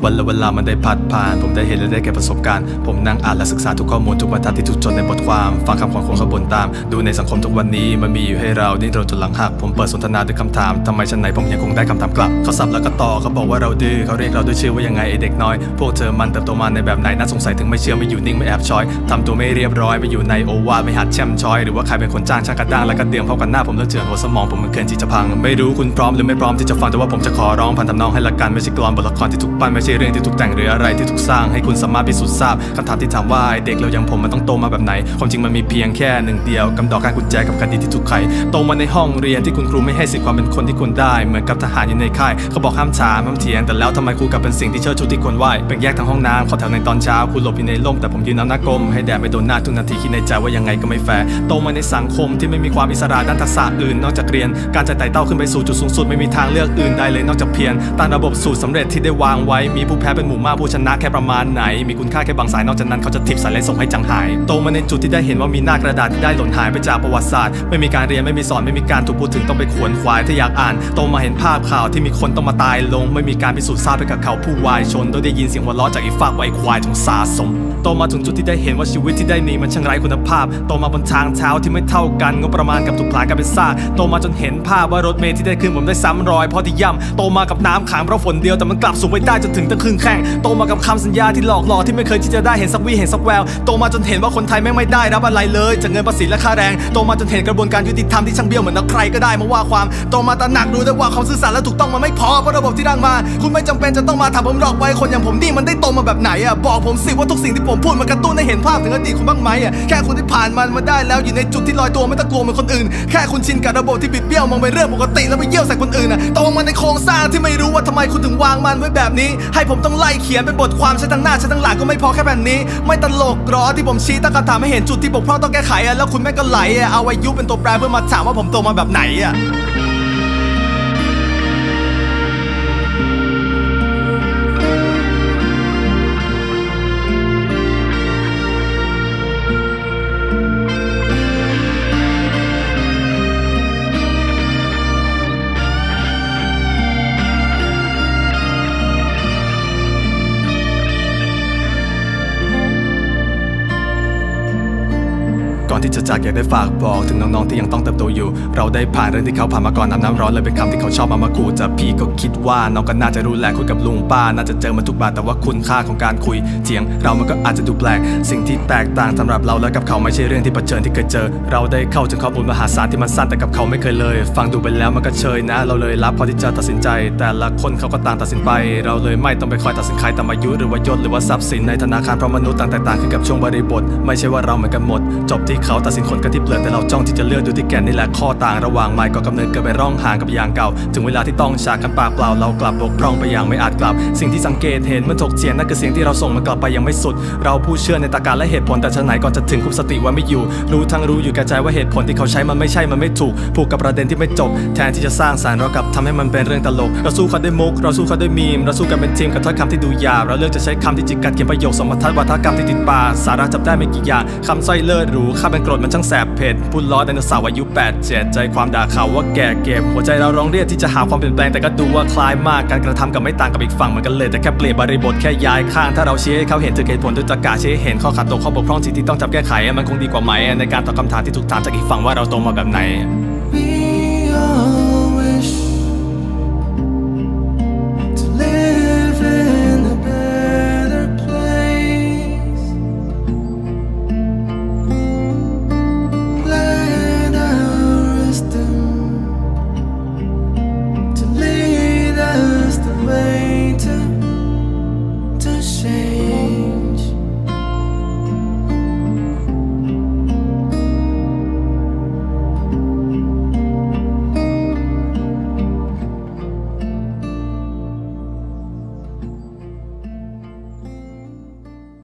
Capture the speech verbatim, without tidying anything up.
วันและเวลามันได้พัดผ่านผมได้เห็นและได้เก็บประสบการณ์ผมนั่งอ่านและศึกษาทุกข้อมูลทุกบรรทัดที่ถูกจดในบทความฟังคำของคนขบวนตามดูในสังคมทุกวันนี้มันมีอยู่ให้เราดิ้นรนจนหลังหักผมเปิดสนทนาด้วยคำถามทำไมฉันไหนผมยังคงได้คำถามกลับเขาสับแล้วก็ต่อเขาบอกว่าเราดื้อเขาเรียกเราด้วยชื่อว่ายังไงไอเด็กน้อยพวกเธอมันเติบโตมาในแบบไหนน่าสงสัยถึงไม่เชื่อไม่อยู่นิ่งไม่แอบช้อยทำตัวไม่เรียบร้อยไม่อยู่ในโอวาทไม่หัดแช่มช้อยหรือว่าใครเป็นคนจ้างช่างกระด้างแล้วก็เตรียมเข้ากันหน้าผมแล้วเจือนหัวสมองผมมันเกินที่จะพังไม่รู้คุณพร้อมหรือไม่พร้อมที่จะฟังแต่ว่าผมจะขอร้องพันทำนองให้ละกันไม่ใช่กลอนบทละครที่ถูกปั้นไม่ใช่เรื่องที่ถูกแต่งหรืออะไรที่ถูกสร้างให้คุณสามารถพิสูจน์ทราบคำถามที่ถามว่าเด็กเราอย่างผมมันต้องโตมาแบบไหนความจริงมันมีเพียงแค่หนึ่งเดียวกำดอกการกุญแจกับคดีที่ถูกไขโตมาในห้องเรียนที่คุณครูไม่ให้สิทธิความเป็นคนที่คุณได้เหมือนกับทหารอยู่ในค่ายเขาบอกห้ามถามห้ามเถียงแต่แล้วทำไมครูกลับเป็นสิ่งที่เชิดชูที่ควรไหวแบ่งแยกทางห้องน้ำขอแถวในตอนเช้าคุณหลบอยู่ในร่มแต่ผมยืนเอาหน้ากลมให้แดดไม่โดนหน้าทุกนาทีคิดในใจว่ายังไงก็ไม่แฟร์โตมาในสังคมที่ไม่มีความอิสระด้านทักษะอื่นนอกจากเรียนการจะไต่เต้าขึ้นไปสู่จุดสูงสุดไม่มีทางเลือกอื่นใดเลยนอกจากเพียรตามระบบสูตรสำเร็จที่ได้วางไว้มีผู้แพ้เป็นหมู่มากผู้ชนะแค่ประมาณไหนมีคุณค่าแค่บางสายนอกจากนั้นเขาจะทิปสายและส่งให้จังหายโตมาในจุดที่ได้เห็นว่ามีหน้ากระดาษที่ได้หล่นหายไปจากประวัติศาสตร์ไม่มีการเรียนไม่มีสอนไม่มีการถูกพูดถึงต้องไปขวนขวายถ้าอยากอ่านโตมาเห็นภาพข่าวที่มีคนต้องมาตายลงไม่มีการพิสูจน์ทราบไปกับเขาผู้วายชนโดยได้ยินเสียงหัวเราะจากอีกฝากไว้ควายจงสาสมโตมาถึงจุดที่ได้เห็นว่าชีวิตที่ได้นี้มันช่างไร้คุณภาพโตมาบนทางเท้าที่ไม่เท่ากันงบประมาณกับถูกพลายกันเป็นซากโตมาจนเห็นภาพว่ารถเมล์ที่ได้ขึ้นผมได้ซ้ำรอยเพราะที่ย่ำโตมากับน้ำขังเพราะฝนเดียวแต่มันกลับสูงไปได้จนถึงตั้งครึ่งแข้งโตมากับคำสัญญาที่หลอกหลอกที่ไม่เคยที่จะได้เห็นสักวี่เห็นสักแววโตมาจนเห็นว่าคนไทยแม่งไม่ได้รับอะไรเลยจากเงินภาษีและค่าแรงโตมาจนเห็นกระบวนการยุติธรรมที่ช่างเบี้ยวเหมือนนักใครก็ได้มาว่าความโตมาตระหนักรู้ได้ว่าความซื่อสัตย์และถูกต้องมันไม่พอเพราะระบบที่ร่างมาคุณไม่จำเป็นจะต้องมาถามผมหรอกไว้คนอย่างผมนี่มันได้โตมาแบบไหนอ่ะบอกผมสิว่าทุกสิ่งที่ผมพูดมันกระตุ้นให้เห็นภาพถึงอดีตคุณบ้างไหมอ่ะแค่คุณที่ผ่านมันมาได้แล้วอยู่ในจุดที่ลอยตัวไม่ต้องกลัวเหมือนคนอื่นแค่คุณชินกับระบบที่บิดเบี้ยวมองเป็นเรื่องปกติแล้วไปเยี่ยวใส่คนอื่นอ่ะโตมาในโครงสร้างที่ไม่รู้ว่าทำไมคุณถึงวางมันไว้แบบนี้ให้ผมต้องไล่เขียนเป็นบทความใช้ทั้งหน้าใช้ทั้งหลังก็ไม่พอแค่แบบนี้ไม่ตลกหรอที่ผมชี้ตั้งคำถามให้เห็นจุดที่บกพร่องต้องแก้ไขอ่ะแล้วคุณแม่งก็ไหลอ่ะเอาอายุเป็นตัวแปรเพื่อมาถามว่าผมโตมาแบบไหนอ่ะก่อนที่จะจากอยากได้ฝากบอกถึงน้องๆที่ยังต้องเติบโตอยู่เราได้ผ่านเรื่องที่เขาผ่านมาก่อนน้ำน้ำร้อนเลยเป็นคำที่เขาชอบเอามาขู่จะพี่ก็คิดว่าน้องก็น่าจะรู้แหละคุยกับลุงป้าน่าจะเจอมาทุกบาทแต่ว่าคุณค่าของการคุยเถียงเรามันก็อาจจะดูแปลกสิ่งที่แตกต่างสำหรับเราและกับเขาไม่ใช่เรื่องที่เผชิญที่เคยเจอเราได้เข้าถึงข้อมูลมหาศาลที่มันสั้นแต่กับเขาไม่เคยเลยฟังดูไปแล้วมันก็เชยนะเราเลยรับพอที่จะตัดสินใจแต่ละคนเขาก็ต่างตัดสินไปเราเลยไม่ต้องไปคอยตัดสินใครตามอายุหรือว่ายศหรือว่าทรัพย์สินในธนาคารเพราะมนุษย์ต่างแตกต่างขึ้นกับช่วงบริบทไม่ใช่ว่าเราเหมือนกันหมดจบที่เขาตัดสินคนกันที่เปลือกแต่เราจ้องที่จะเลือกดูที่แก่นนี่แหละข้อต่างระหว่างไม้ก็กำเนิดเกิดไปร่องห่างกับอย่างเก่าถึงเวลาที่ต้องฉากกันปากเปล่าเรากลับบกพร่องไปอย่างไม่อาจกลับสิ่งที่สังเกตเห็นมันถกเถียงนั่นคือเสียงที่เราส่งมันกลับไปยังไม่สุดเราผู้เชื่อในตรรกะและเหตุผลแต่ชะไหนก่อนจะถึงคุมสติไว้ไม่อยู่รู้ทั้งรู้อยู่แก่ใจว่าเหตุผลที่เขาใช้มันไม่ใช่มันไม่ถูกผูกกับประเด็นที่ไม่จบแทนที่จะสร้างสรรค์เรากลับทำให้มันเป็นเรื่องตลกเราสู้เขาด้วยมุกเราสู้เขาด้วยมีมเราสู้กันเป็นทีมกับถ้อยคำที่ดูหยาบเราเลือกจะใช้คำที่จิกกัดเขียนประโยคสมบรรทัดวาทกรรมที่ติดปากสาระจับได้ไม่กี่อย่างคำสร้อยเลิศหรูข้าเป็นกรดมันช่างแสบเผ็ดพูดล้อไดโนเสาร์อายุแปดเจ็ดใจความด่าเขาว่าแก่เก็บหัวใจเราร้องเรียกที่จะหาความเปลี่ยนแปลงแต่ก็ดูว่าคล้ายมากการกระทำกับไม่ต่างกับอีกฝั่งเหมือนกันเลยแต่แค่เปลี่ยนบริบทแค่ย้ายข้างถ้าเราชี้ให้เขาเห็นถึงเหตุผลด้วยตรรกะชี้ให้เห็นข้อขัดตกข้อบกพร่องที่ต้องจับแก้ไขมันคงดีกว่าไหมในการตอบคำถามที่ถูกถามจากอีกฝั่งว่าเราโตมาแบบไหน